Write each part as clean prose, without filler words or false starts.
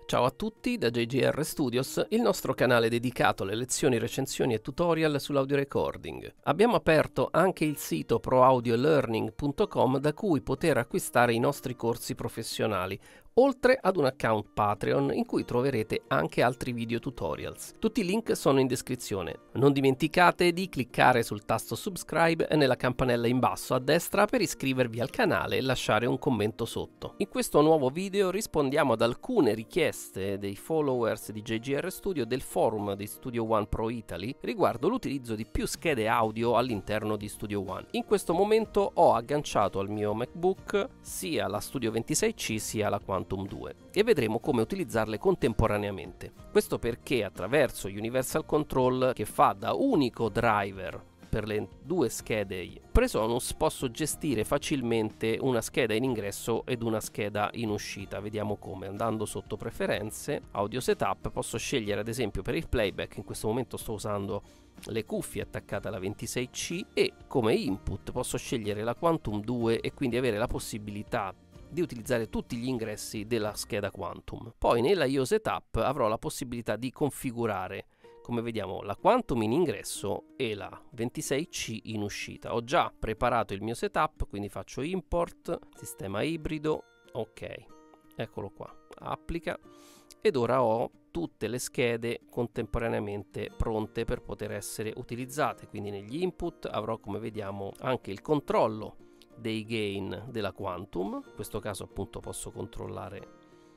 Ciao a tutti da JGR Studios, il nostro canale dedicato alle lezioni, recensioni e tutorial sull'audio recording. Abbiamo aperto anche il sito proaudiolearning.com da cui poter acquistare i nostri corsi professionali, oltre ad un account Patreon in cui troverete anche altri video tutorials. Tutti i link sono in descrizione. Non dimenticate di cliccare sul tasto subscribe e nella campanella in basso a destra per iscrivervi al canale e lasciare un commento sotto. In questo nuovo video rispondiamo ad alcune richieste dei followers di JGR Studio del forum di Studio One Pro Italy riguardo l'utilizzo di più schede audio all'interno di Studio One. In questo momento ho agganciato al mio MacBook sia la Studio 26C sia la Quantum 2 e vedremo come utilizzarle contemporaneamente. Questo perché attraverso Universal Control, che fa da unico driver per le due schede Presonus, posso gestire facilmente una scheda in ingresso ed una scheda in uscita. Vediamo come. Andando sotto preferenze, audio setup, posso scegliere ad esempio per il playback, in questo momento sto usando le cuffie attaccate alla 26C, e come input posso scegliere la Quantum 2 e quindi avere la possibilità di utilizzare tutti gli ingressi della scheda Quantum. Poi nella IO Setup avrò la possibilità di configurare, come vediamo, la Quantum in ingresso e la 26C in uscita. Ho già preparato il mio setup, quindi faccio import, sistema ibrido, ok, eccolo qua, applica, ed ora ho tutte le schede contemporaneamente pronte per poter essere utilizzate. Quindi negli input avrò, come vediamo, anche il controllo dei gain della Quantum. In questo caso appunto posso controllare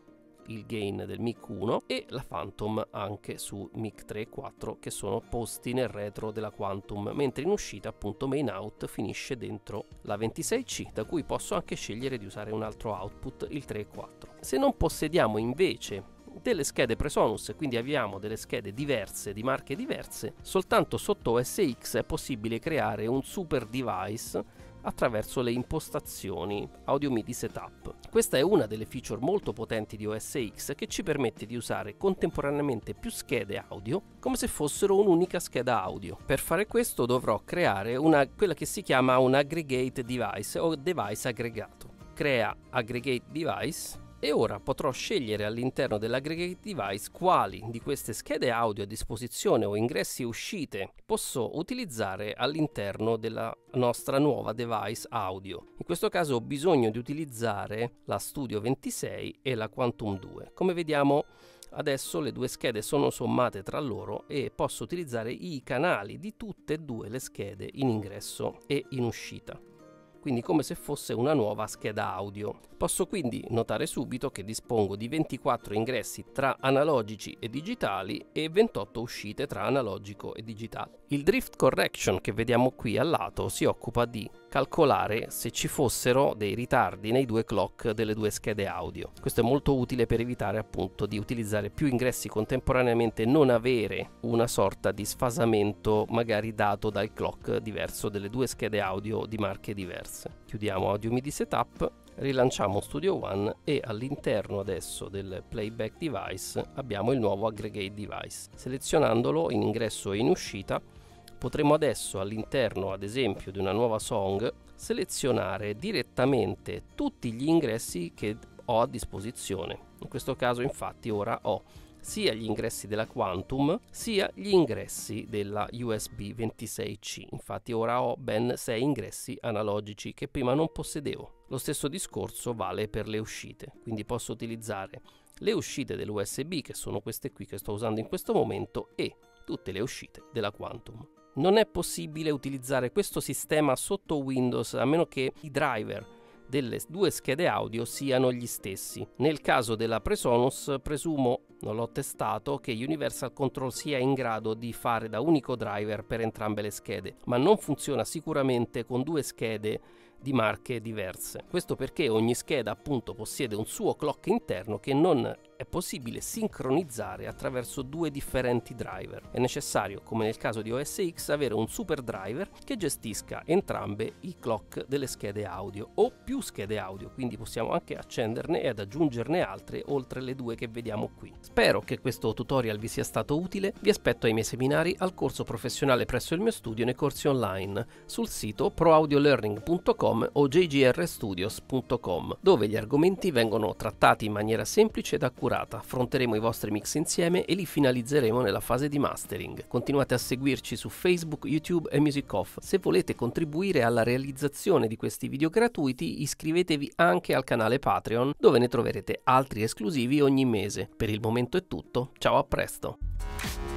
il gain del mic 1 e la Phantom anche su mic 3 e 4, che sono posti nel retro della Quantum, mentre in uscita appunto main out finisce dentro la 26C, da cui posso anche scegliere di usare un altro output, il 3 e 4. Se non possediamo invece delle schede Presonus, quindi abbiamo delle schede diverse, di marche diverse, soltanto sotto OS X è possibile creare un super device attraverso le impostazioni Audio MIDI Setup. Questa è una delle feature molto potenti di OS X che ci permette di usare contemporaneamente più schede audio come se fossero un'unica scheda audio. Per fare questo dovrò creare quella che si chiama un aggregate device o device aggregato. Crea aggregate device e ora potrò scegliere all'interno dell'aggregate device quali di queste schede audio a disposizione o ingressi e uscite posso utilizzare all'interno della nostra nuova device audio. In questo caso ho bisogno di utilizzare la Studio 26 e la Quantum 2. Come vediamo adesso le due schede sono sommate tra loro e posso utilizzare i canali di tutte e due le schede in ingresso e in uscita, quindi come se fosse una nuova scheda audio. Posso quindi notare subito che dispongo di 24 ingressi tra analogici e digitali e 28 uscite tra analogico e digitale. Il drift correction che vediamo qui al lato si occupa di calcolare se ci fossero dei ritardi nei due clock delle due schede audio. Questo è molto utile per evitare appunto di utilizzare più ingressi contemporaneamente e non avere una sorta di sfasamento magari dato dal clock diverso delle due schede audio di marche diverse. Chiudiamo Audio MIDI Setup, rilanciamo Studio One e all'interno adesso del playback device abbiamo il nuovo aggregate device. Selezionandolo in ingresso e in uscita potremo adesso all'interno ad esempio di una nuova song selezionare direttamente tutti gli ingressi che ho a disposizione. In questo caso infatti ora ho sia gli ingressi della Quantum sia gli ingressi della USB 26C. Infatti ora ho ben 6 ingressi analogici che prima non possedevo. Lo stesso discorso vale per le uscite, quindi posso utilizzare le uscite dell'USB, che sono queste qui che sto usando in questo momento, e tutte le uscite della Quantum. Non è possibile utilizzare questo sistema sotto Windows a meno che i driver delle due schede audio siano gli stessi. Nel caso della Presonus presumo, non l'ho testato, che Universal Control sia in grado di fare da unico driver per entrambe le schede, ma non funziona sicuramente con due schede di marche diverse. Questo perché ogni scheda appunto possiede un suo clock interno che non è possibile sincronizzare attraverso due differenti driver. È necessario, come nel caso di OS X, avere un super driver che gestisca entrambe i clock delle schede audio o più schede audio, quindi possiamo anche accenderne ed aggiungerne altre oltre le due che vediamo qui. Spero che questo tutorial vi sia stato utile. Vi aspetto ai miei seminari, al corso professionale presso il mio studio e nei corsi online sul sito proaudiolearning.com o jgrstudios.com, dove gli argomenti vengono trattati in maniera semplice ed accurata assicurata. Affronteremo i vostri mix insieme e li finalizzeremo nella fase di mastering. Continuate a seguirci su Facebook, YouTube e Music Off. Se volete contribuire alla realizzazione di questi video gratuiti, iscrivetevi anche al canale Patreon, dove ne troverete altri esclusivi ogni mese. Per il momento è tutto, ciao, a presto!